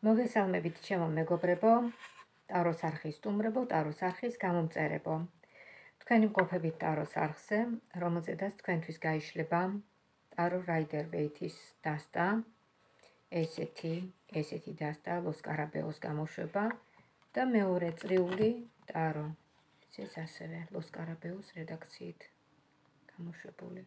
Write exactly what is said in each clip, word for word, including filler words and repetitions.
მოგესალმებით ჩემო მეგობრებო, ტაროს არხის სტუმრებო, ტაროს არხის გამომწერებო. თქვენი მყოფებით ტაროს არხზე, რომელზედაც თქვენთვის გაიშლება ტარო რაიდერ ვეითის დასტა, ესეთი, ესეთი დასტა, ლოს კარაბეოს გამოშვება და მეორე წრიული ტარო, ეს ასევე ლოს კარაბეოს რედაქციით გამოშვებული.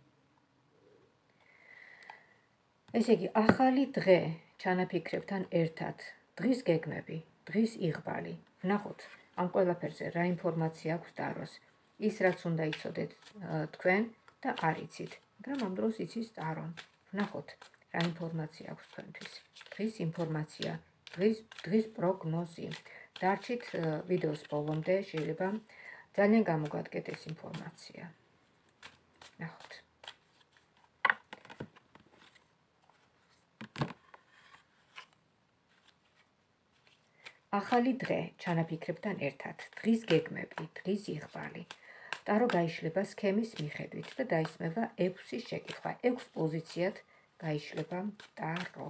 ესე იგი, ახალი დღე ჩანაფიქრებთან ერთად, დღის გეგმები, დღის იღბალი. ვნახოთ, ამ ყველაფერზე რა ინფორმაცია აქვს ტაროს. ის რაც უნდა იცოდეთ თქვენ და არ იცით, მაგრამ ამ დროს იცის ტარო. ვნახოთ, რა ინფორმაცია აქვს თქვენთვის. დღის ინფორმაცია, დღის დღის პროგნოზი. დარჩით ვიდეოს ბოლომდე, შეიძლება ძალიან გამოგადგეთ ეს ინფორმაცია. ვნახოთ. ახალი დღე ჩანაფიქრებთან ერთად, დღის გეგმები, დღის იღბალი. ტარო გაიშლება სქემის მიხედვით და დაისმება ექვსის შეკითხვა. ექვს პოზიციად გაიშლება ტარო.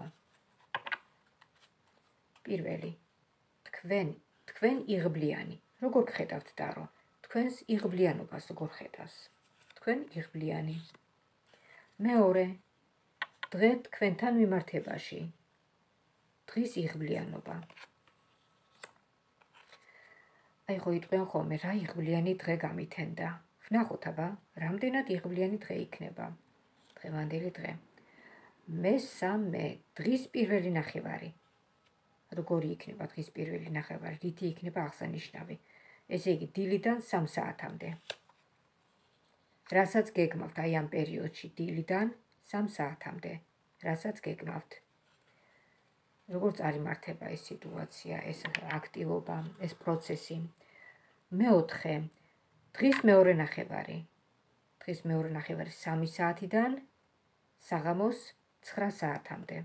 პირველი, თქვენ, თქვენ იღბლიანი. როგორ ხედავთ ტარო? თქვენს იღბლიანობას როგორ ხედავს? თქვენ იღბლიანი. მეორე, დღე თქვენთან მიმართებაში. დღის იღბლიანობა. აი ხო იტყვიან ხოლმე, რა იღბლიანი დღე გამითენდა. ვნახოთ აბა, რამდენად იღბლიანი დღე იქნება. დღევანდელი დღე. მესამე, დღის პირველი ნახევარი. როგორი იქნება დღის პირველი ნახევარი? რითი იქნება აღსანიშნავი? ესე იგი, დილიდან სამ საათამდე. რასაც გეგმავთ აი ამ პერიოდში, დილიდან სამ საათამდე. რასაც გეგმავთ. როგორ წარიმართება ეს სიტუაცია, ეს აქტივობა, ეს პროცესი. მეოთხე, დღის მეორე ნახევარი. დღის მეორე ნახევარი სამი საათიდან საღამოს ცხრა საათამდე.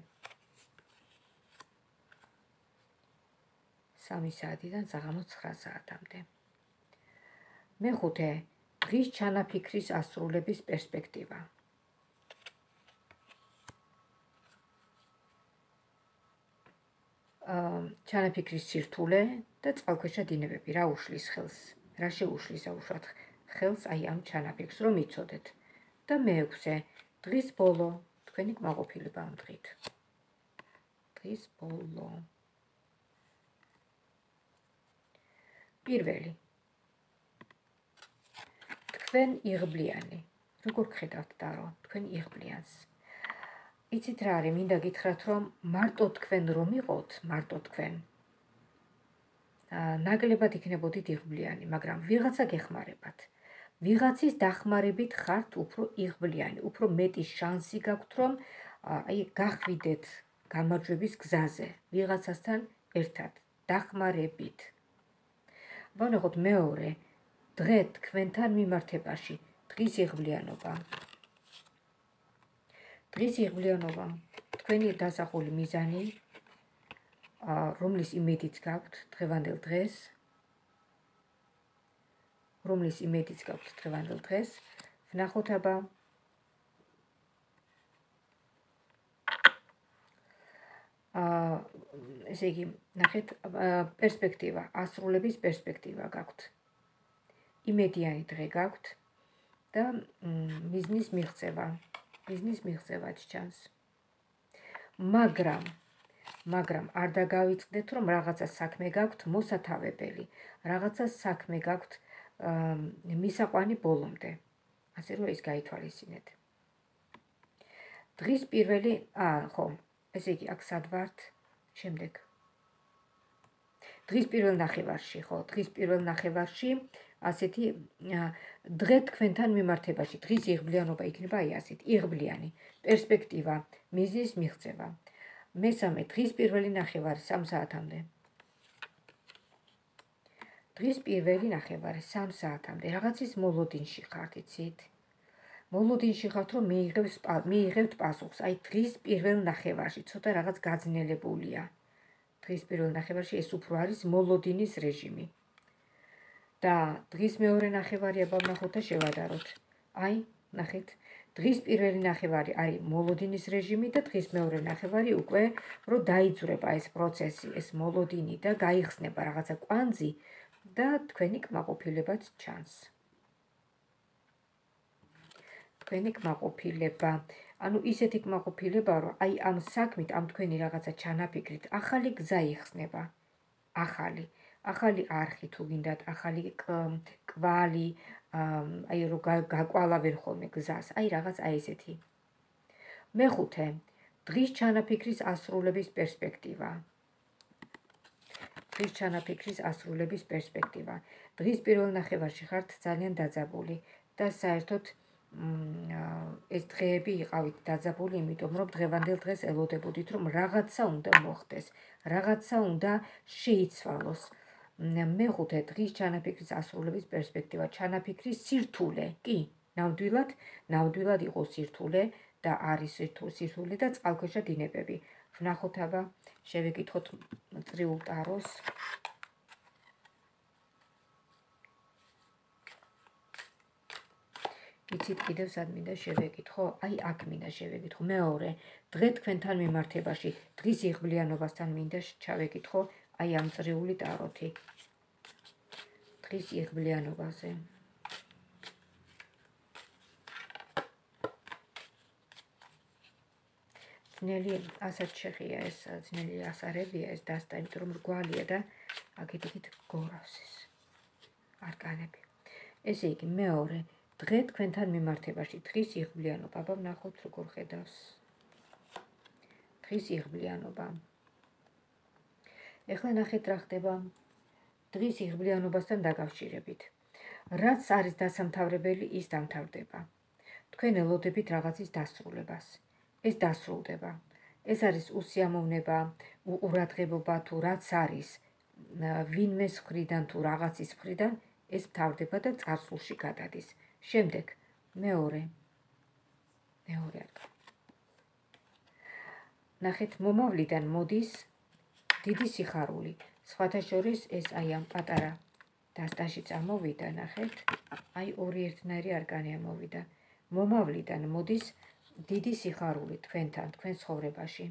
სამი საათიდან საღამოს ცხრა საათამდე. მეხუთე, დღის ჩანაფიქრის ასრულების პერსპექტივა. ჩანაფიქრის სირთულე და წყალქვეშა დინებები, რა უშლის ხელს, რა შეუშლის აუშვათ ხელს აი ამ ჩანაფიქრს, რომ იცოდეთ. და მეექვსე, დღის ბოლო, თქვენი კმაყოფილება ამ დღით. დღის ბოლო. პირველი, თქვენ იღბლიანი. როგორ გხედავთ ტარო? თქვენ იღბლიანს. იცით რა არის, მინდა გითხრათ, რომ მარტო თქვენ რომ იყოთ, მარტო თქვენ ნაკლებად იქნებოდით იღბლიანი, მაგრამ ვიღაცა გეხმარებათ. ვიღაცის დახმარებით ხართ უფრო იღბლიანი, უფრო მეტი შანსი გაქვთ, რომ აი გახვიდეთ გამარჯვების გზაზე, ვიღაცასთან ერთად, დახმარებით. ვნახოთ მეორე, დღე თქვენთან მიმართებაში, დღის იღბლიანობა. დღის იღბლიანობა, თქვენი დასახული მიზანი, რომლის იმედიც გაქვთ დღევანდელ დღეს, რომლის იმედიც გაქვთ დღევანდელ დღეს, ვნახოთ აბა, ესე იგი, ნახეთ, პერსპექტივა, ასრულების პერსპექტივა გაქვთ. იმედიანი დღე გაქვთ და მიზნის მიღწევა. მიზნის მიღწევაც ჩანს. მაგრამ, მაგრამ არ დაგავიწყდეთ, რომ რაღაცა საქმე გაქვთ მოსათავებელი, რაღაცა საქმე გაქვთ მისაყვანი ბოლომდე. ასე რომ ის გაითვალისწინეთ. დღის პირველი, აა, ხო, ესე იგი, აქ სად ვართ? შემდეგ. დღის პირველ ნახევარში, ხო, დღის პირველ ნახევარში ასეთი დღე თქვენთან მიმართებაში, დღის იღბლიანობა იქნება აი ასეთი, იღბლიანი, პერსპექტივა, მიზნის მიღწევა. მესამე, დღის პირველი ნახევარი სამ საათამდე. დღის პირველი ნახევარი სამ საათამდე. რაღაცის მოლოდინში ხართ, იცით? მოლოდინში ხართ, რომ მიიღებთ პასუხს. აი დღის პირველ ნახევარში, ცოტა რაღაც გაძნელებულია. დღის პირველ ნახევარში ეს უფრო არის მოლოდინის რეჟიმი. და დღის მეორე ნახევარი აბა ვნახოთ და შევადაროთ. აი, ნახეთ, დღის პირველი ნახევარი არის მოლოდინის რეჟიმი და დღის მეორე ნახევარი უკვე რომ დაიძვრება ეს პროცესი, ეს მოლოდინი და გაიხსნება რაღაცა კვანძი და თქვენი კმაყოფილებაც ჩანს. თქვენი კმაყოფილება, ანუ ისეთი კმაყოფილება, რომ აი ამ საქმით, ამ თქვენი რაღაცა ჩანაფიქრით, ახალი გზა იხსნება. ახალი, ახალი არხი თუ გინდათ, ახალი კვალი, აი რომ გაკვალავენ ხოლმე გზას, აი რაღაც აი ესეთი. მეხუთე, დღის ჩანაფიქრის ასრულების პერსპექტივა. დღის ჩანაფიქრის ასრულების პერსპექტივა. დღის პირველ ნახევარში ხართ ძალიან დაძაბული და საერთოდ ეს დღეები იყავით დაძაბული, იმიტომ რომ დღევანდელ დღეს ელოდებოდით, რომ რაღაცა უნდა მოხდეს, რაღაცა უნდა შეიცვალოს. მეხუთე, დღის ჩანაფიქრის ასრულების პერსპექტივა, ჩანაფიქრის სირთულე, კი, ნამდვილად, ნამდვილად იყო სირთულე და არის სირთულე და წყალქვეშა დინებები. ვნახოთ აბა, შევეკითხოთ წრიულ ტაროს. იცით კიდევ სად მინდა შევეკითხო? აი აქ მინდა შევეკითხო. მეორე, დღე თქვენთან მიმართებაში, დღის იღბლიანობასთან მინდა ჩავეკითხო, აი ამ წრიული ტაროთი. დღის იღბლიანობაზე. ძნელი ასად შეხია ეს, ძნელი ასარებია ეს დასტა, იმიტომ რომ რგვალია და აქეთ-იქით გორავს ეს არკანები. ესე იგი, მეორე, დღე თქვენთან მიმართებაში, დღის იღბლიანობა, აბა ვნახოთ როგორ ხედავს. დღის იღბლიანობა. ეხლა ნახეთ რა ხდება დღის იღბლიანობასთან დაკავშირებით. რაც არის დასამთავრებელი, ის დამთავრდება. თქვენ ელოდებით რაღაცის დასრულებას. ეს დასრულდება. ეს არის უსიამოვნება, უყურადღებობა თუ რაც არის ვინმეს მხრიდან თუ რაღაცის მხრიდან, ეს მთავრდება და წარსულში გადადის. შემდეგ, მეორე. მეორე არკანი. ნახეთ, მომავლიდან მოდის დიდი სიხარული. სხვათა შორის ეს აი ამ პატარა დასტაში წამოვიდა, ნახეთ, აი ორი ერთნაირი არკანი ამოვიდა. მომავლიდან მოდის დიდი სიხარული თქვენთან, თქვენ ცხოვრებაში.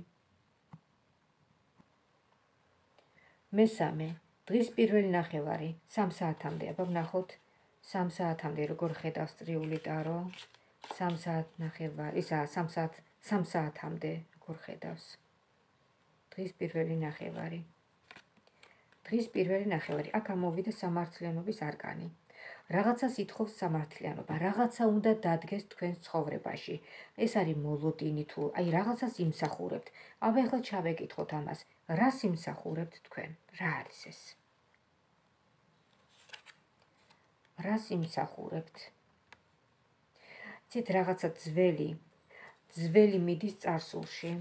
მესამე, დღის პირველი ნახევარი, სამ საათამდე, აბა ვნახოთ, სამ საათამდე როგორ ხედავს წრიული ტარო, სამ საათ ნახევარი, ისა სამ საათ, სამ საათამდე როგორ ხედავს. დღის პირველი ნახევარი. დღის პირველი ნახევარი, აქ ამოვიდა სამართლიანობის არკანი. რაღაცას ითხოვს სამართლიანობა, რაღაცა უნდა დადგეს თქვენს ცხოვრებაში. ეს არის მოლოდინი თუ აი რაღაცას იმსახურებთ. აბა ახლა ჩავეკითხოთ ამას, რას იმსახურებთ თქვენ? რა არის ეს? რას იმსახურებთ? ცით რაღაცა ძველი, ძველი მიდის წარსულში.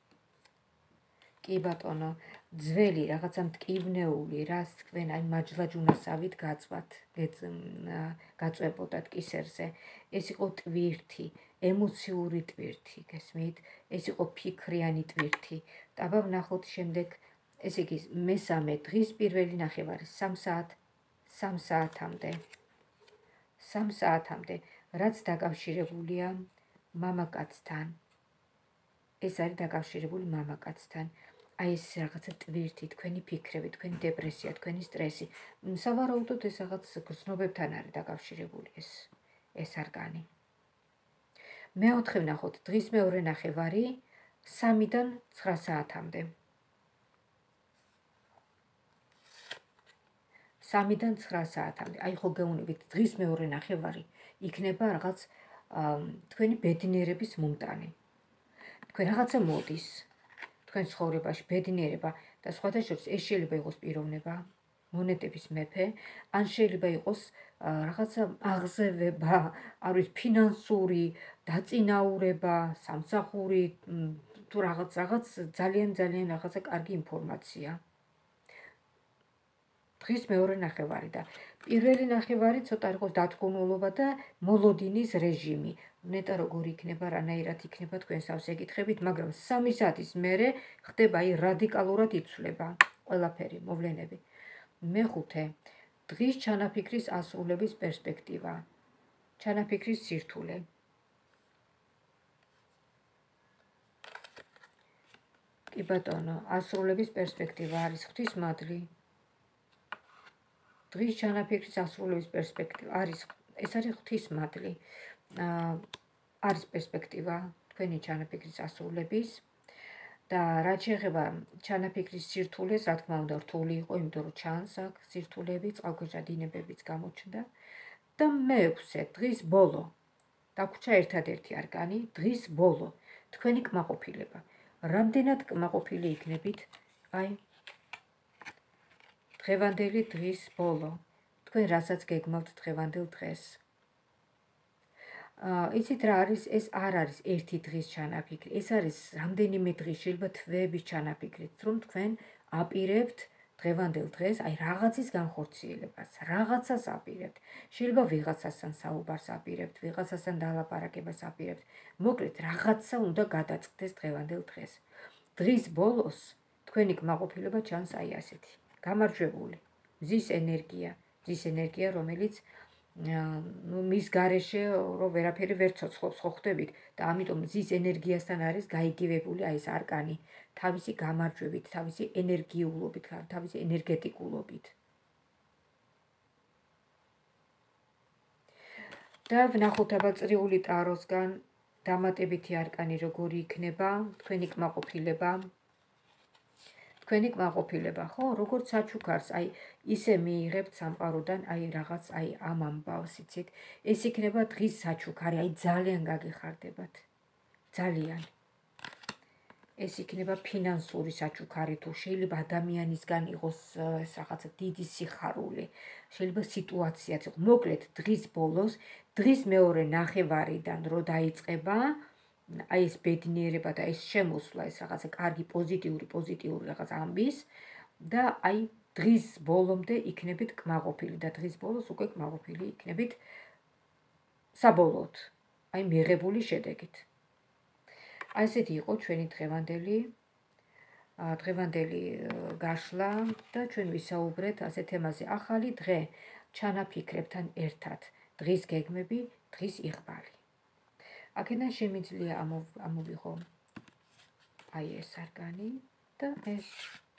კი ბატონო, ძველი რაღაცა მტკივნეული, რას თქვენ აი მაჯლაჯუნასავით გაწვათ, გაწვებოდათ კისერზე. ეს იყო ტვირთი, ემოციური ტვირთი, გესმით? ეს იყო ფიქრიანი ტვირთი. აბა ვნახოთ შემდეგ, ესე იგი, მესამე დღის პირველი ნახევარი, სამ საათ, სამ საათამდე. სამ საათამდე, რაც დაკავშირებულია მამაკაცთან. ეს არის დაკავშირებული მამაკაცთან. აი ეს რაღაცა ტვირთი, თქვენი ფიქრები, თქვენი დეპრესია, თქვენი სტრესი. სავარაუდოდ ეს რაღაც გრძნობებთან არის დაკავშირებული ეს ეს არკანი. მეოთხე ვნახოთ, დღის მეორე ნახევარი, სამიდან ცხრა საათამდე. სამიდან ცხრა საათამდე. აი ხო გეუბნებით, დღის მეორე ნახევარი იქნება რაღაც თქვენი ბედნიერების მომტანი. თქვენ რაღაცა მოდის თქვენ ცხოვრებაში, ბედნიერება და სხვათა შორის ეს შეიძლება იყოს პიროვნება, მონეტების მეფე, ან შეიძლება იყოს რაღაცა აღზევება, არის ფინანსური დაწინაურება, სამსახური თუ რაღაც რაღაც ძალიან ძალიან რაღაცა კარგი ინფორმაცია. დღის მეორე ნახევარი და პირველი ნახევარი ცოტა იყოს დათგუნულობა და მოლოდინის რეჟიმი. ნეტა როგორი იქნება, რანაირად იქნება თქვენ სავსე ეკითხებით, მაგრამ სამი საათის მერე ხდება აი რადიკალურად იცვლება ყველაფერი, მოვლენები. მეხუთე, დღის ჩანაფიქრის ასრულების პერსპექტივა. ჩანაფიქრის სირთულე. კი ბატონო, ასრულების პერსპექტივა არის ღვთისმადლი. დღის ჩანაფიქრის ასრულების პერსპექტივა არის, ეს არის ღვთისმადლი. არის პერსპექტივა თქვენი ჩანაფიქრის ასრულების და რაც შეეხება ჩანაფიქრის სირთულეს, რა თქმა უნდა, რთული იყო, იმიტომ რომ ჩანს აქ სირთულეები, წყალქვეშა დინებებიც გამოჩნდა. და მეექვსე, დღის ბოლო, დაგვრჩა ერთადერთი არკანი, დღის ბოლო, თქვენი კმაყოფილება. რამდენად კმაყოფილი იქნებით, აი, დღევანდელი დღის ბოლო, თქვენ რასაც გეგმავთ დღევანდელ დღეს. იცით რა არის, ეს არ არის ერთი დღის ჩანაფიქრი, ეს არის რამდენიმე დღის, შეიძლება თვეების ჩანაფიქრით, რომ თქვენ აპირებთ დღევანდელ დღეს, აი რაღაცის განხორციელებას, რაღაცას აპირებთ. შეიძლება ვიღაცასთან საუბარს აპირებთ, ვიღაცასთან დალაპარაკებას აპირებთ. მოკლედ, რაღაცა უნდა გადაწყდეს დღევანდელ დღეს. დღის ბოლოს თქვენი კმაყოფილება ჩანს აი ასეთი. გამარჯვებული, მზის ენერგია, მზის ენერგია, რომელიც ну მის გარეშე რომ ვერაფერი ვერ ცოცხლობს, ხო ხვდებით და ამიტომ მზის ენერგიასთან არის გაიგივებული აი ეს არკანი, თავისი გამარჯვებით, თავისი ენერგიულობით, თავისი ენერგეტიკულობით. და ვნახოთ აბა წრიული ტაროსგან დამატებითი არკანი როგორი იქნება, თქვენი კმაყოფილება. თქვენი კმაყოფილება, ხო, როგორც საჩუქარს, აი ისე მიიღებთ სამყაროდან, აი რაღაც, აი ამ ამბავს, იცით, ეს იქნება დღის საჩუქარი, აი ძალიან გაგეხარდებათ. ძალიან. ეს იქნება ფინანსური საჩუქარი, თუ შეიძლება ადამიანისგან იყოს ეს რაღაცა დიდი სიხარული, შეიძლება სიტუაციაც იყოს. მოკლედ, დღის ბოლოს, დღის მეორე ნახევარიდან რო დაიწყება, აი ეს ბედნიერება და ეს შემოსვლა, ეს რაღაცა კარგი პოზიტიური, პოზიტიური რაღაც ამბის და აი დღის ბოლომდე იქნებით კმაყოფილი და დღის ბოლოს უკვე კმაყოფილი იქნებით საბოლოოდ, აი მიღებული შედეგით. აი ესეთი იყო ჩვენი დღევანდელი დღევანდელი გაშლა და ჩვენ ვისაუბრეთ ასე თემაზე. ახალი დღე ჩანაფიქრებთან ერთად, დღის გეგმები, დღის იղბალი. აქედან შემიძლია ამოვიღო აი ეს არკანი და ეს.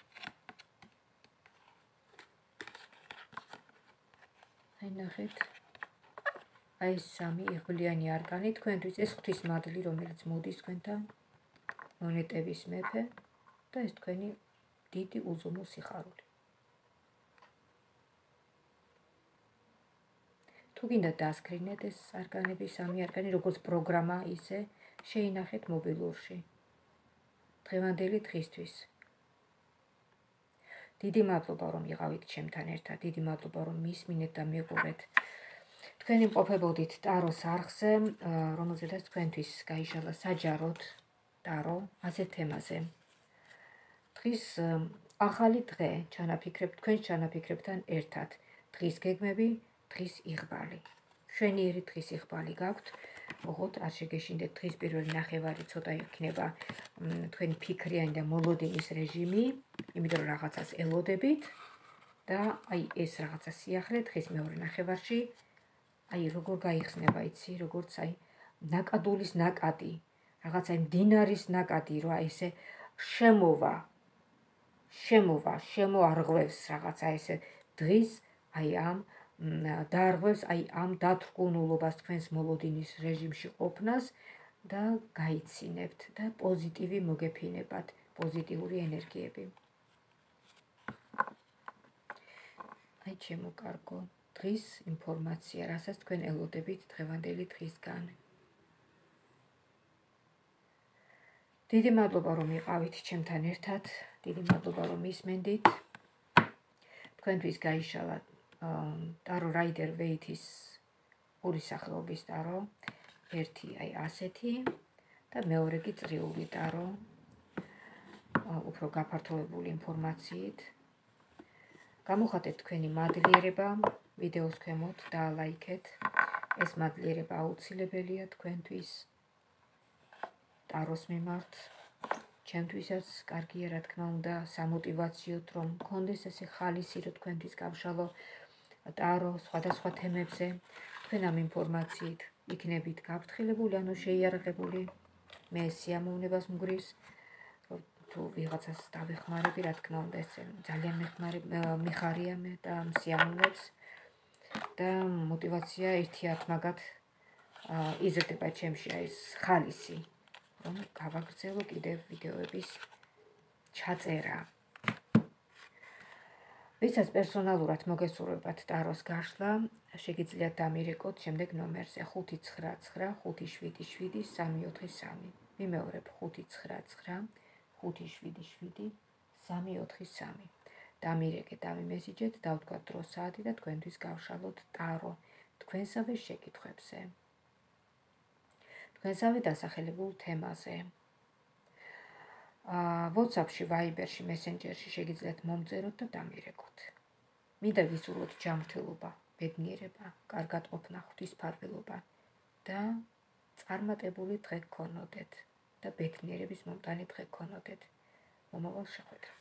აი ნახეთ. აი ეს სამი იղბლიანი არკანი თქვენთვის, ეს ღვთისმადლი, რომელიც მოდის თქვენთან, მონეტების მეფე და ეს თქვენი დიდი უზომო სიხარული. თუ გინდა დასკრინეთ ეს არკანები, სამი არკანი, როგორც პროგრამა ისე, შეინახეთ მობილურში. დღევანდელი დღისთვის. დიდი მადლობა, რომ იყავით ჩემთან ერთად, დიდი მადლობა, რომ მისმინეთ და მიყურეთ. თქვენი მყოფებოდით ტაროს არხზე, რომელზედაც თქვენთვის გაიშალა საჯაროდ ტარო ასეთ თემაზე. დღის ახალი დღე, ჩანაფიქრებ, თქვენ ჩანაფიქრებთან ერთად, დღის გეგმები, დღის იղბალი. შვენიერი დღის იղბალი გაქვთ. ოღონდ არ შეგეშინდეთ დღის პირველი ნახევარი ცოტა იქნება თქვენი ფიქრიანი და მოლოდინის რეჟიმი, იმიტომ რომ რაღაცას ელოდებით და აი ეს რაღაცა სიახლე დღის მეორე ნახევარში აი როგორ გაიხსნება, იცი, როგორც აი ნაკადულის ნაკადი, რაღაც აი მდინარის ნაკადი, რა ესე შემოვა, შემოვა, შემოარღვევს რაღაცა ესე დღის აი ამ დაარღვევს აი ამ დათრგუნულობას თქვენს მოლოდინის რეჟიმში ყოფნას და გაიცინებთ და პოზიტივი მოგეფინებათ, პოზიტიური ენერგიები. აი ჩემო კარგო, დღის ინფორმაცია, რასაც თქვენ ელოდებით დღევანდელი დღისგან. დიდი მადლობა, რომ იყავით ჩემთან ერთად, დიდი მადლობა, რომ ისმენდით. თქვენთვის გაიშალა ტარო რაიდერ ვეითის ორი სახეობის ტარო, ერთი აი ასეთი და მეორე კი წრიული ტარო, უფრო გაფართოებული ინფორმაციით. გამოხატეთ თქვენი მადლიერება ვიდეოს ქვემოთ და ლაიქეთ. ეს მადლიერება აუცილებელია თქვენთვის ტაროს მიმართ. ჩემთვისაც კარგია, რა თქმა უნდა, სამოტივაციოდ, რომ მქონდეს ესე ხალისი, რომ თქვენთვის გავშალო ტარო სხვადასხვა თემებზე. თქვენ ამ ინფორმაციით იქნებით გაფრთხილებული, ანუ შეიარაღებული. მე სიამოვნებას მგრის, რომ თუ ვიღაცას დავეხმარები, რა თქმა უნდა, ეს ძალიან მიხარია მე და მსიამოვნებს და мотивация ერთიათ მაგათ იზრდება ჩემში აი ეს ხალისი, რომ გავაგრძელო კიდევ ვიდეოების ჩაწერა. ვისაც პერსონალურად მოგესურვებათ ტაროს გაშლა, შეგიძლიათ დამირეკოთ შემდეგ ნომერზე ხუთი ცხრა ცხრა ხუთი შვიდი შვიდი სამი ოთხი სამი. ვიმეორებ ხუთი ცხრა ცხრა ხუთი შვიდი შვიდი სამი ოთხი სამი. დამირეკეთ, დამიმესიჯეთ, დავთქვათ დრო საათი და თქვენთვის გავშალოთ ტარო თქვენსავე შეკითხვებზე. თქვენსავე დასახელებულ თემაზე. WhatsApp-ში, Viber-ში, Messenger-ში შეგიძლიათ მომწეროთ და დამირეკოთ. მინდა გისურვოთ ჯანმრთელობა, ბედნიერება, კარგად ყოფნა, ღვთისმფარველობა და წარმატებული დღე გქონოდეთ და ბედნიერების მომტანი დღე გქონოდეთ. მომავალ შეხვედრამდე.